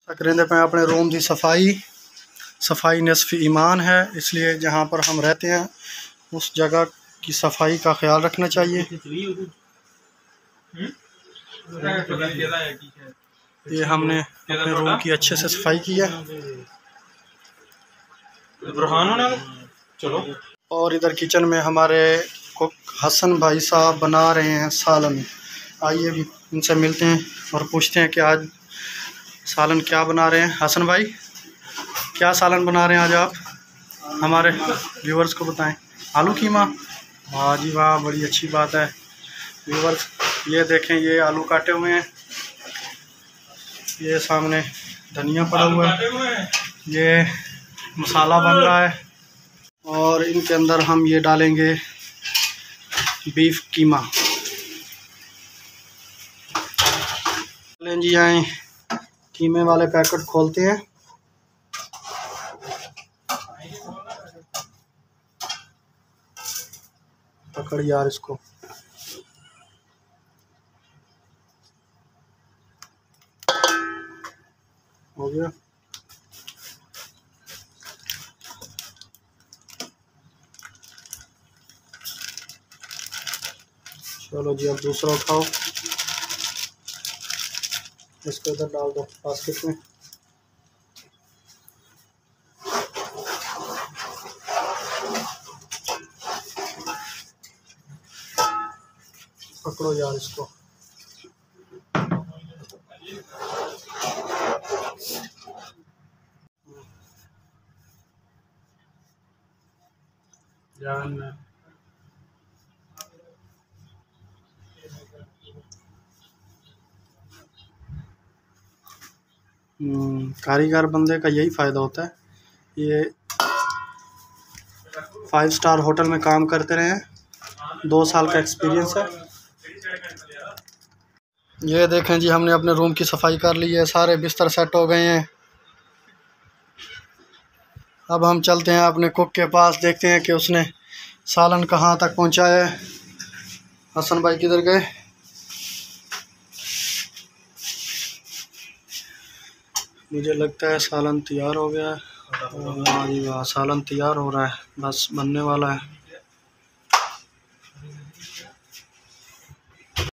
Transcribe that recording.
करेंदे पे अपने रूम की सफाई निस्फ ईमान है, इसलिए जहाँ पर हम रहते हैं उस जगह की सफाई का ख्याल रखना चाहिए। ये हमने अपने रूम की अच्छे से सफाई की है। चलो। और इधर किचन में हमारे कुक हसन भाई साहब बना रहे हैं सालन। आइए भी उनसे मिलते हैं और पूछते हैं कि आज सालन क्या बना रहे हैं। हसन भाई, क्या सालन बना रहे हैं आज आप? हमारे व्यूवर्स को बताएं। आलू कीमा, वाह जी वाह, बड़ी अच्छी बात है। व्यूवर्स ये देखें, ये आलू काटे हुए हैं, ये सामने धनिया पड़ा हुआ है, ये मसाला बन रहा है और इनके अंदर हम ये डालेंगे बीफ कीमा। लें जी, आए कीमे वाले पैकेट खोलते हैं। पकड़ यार इसको। हो गया। चलो जी, अब दूसरा उठाओ, इसको इधर डाल दो बास्केट में। पकड़ो यार इसको। कारीगर बंदे का यही फ़ायदा होता है। ये 5 स्टार होटल में काम करते रहे हैं, 2 साल का एक्सपीरियंस है। ये देखें जी, हमने अपने रूम की सफाई कर ली है, सारे बिस्तर सेट हो गए हैं। अब हम चलते हैं अपने कुक के पास, देखते हैं कि उसने सालन कहाँ तक पहुँचाया है। हसन भाई किधर गए? मुझे लगता है सालन तैयार हो गया है। वाह जी वाह, सालन तैयार हो रहा है, बस बनने वाला है।